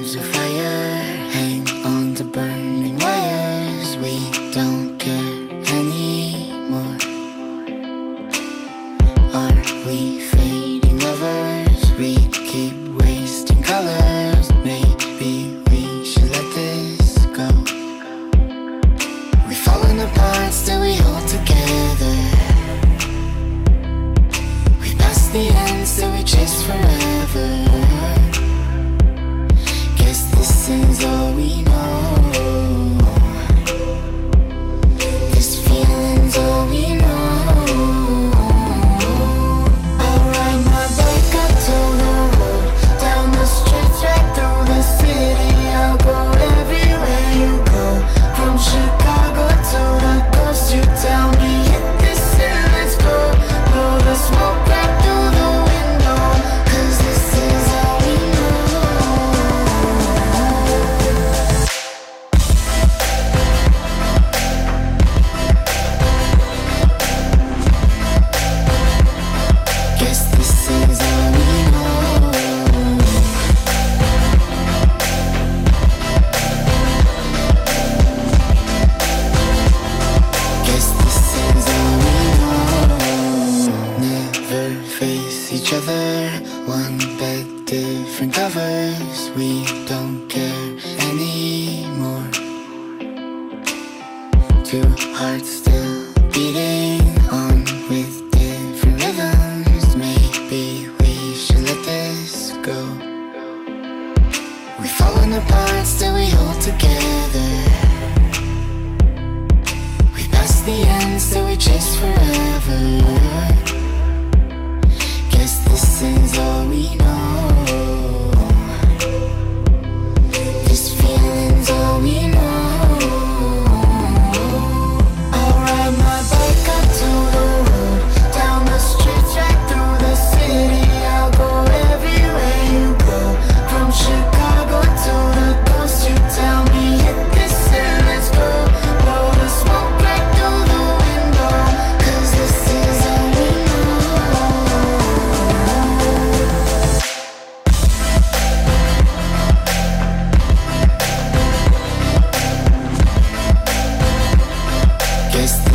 arms of fire hang on to burning wires. We don't care anymore. Are we fading lovers? We keep wasting colors. Maybe we should let this go. We've fallen apart, still we hold together. We passed the end, still we chase forever. Guess this is all we know. This feeling's all we know. I'll ride my bike up to the road, down the streets, right through the city. I'll go everywhere you go, from Chicago to the coast. You tell me hit this and let's go. Blow the smoke right through the window, 'cause this is all we know. Guess this is all we know. Guess this is all we know. Never face each other, one bed, different covers. We don't care anymore. Two hearts still beating on with different rhythms. Maybe we should let this go. We've fallen apart, still we hold together. We passed the end, still we chase forever. Guess this is all we know. This feeling's all we know. I'll ride my bike up to the road, down the streets, right through the city. I'll go everywhere you go, from Chicago to the coast. You tell me hit this and let's go. Blow the smoke right through the window, 'cause this is all we know. Guess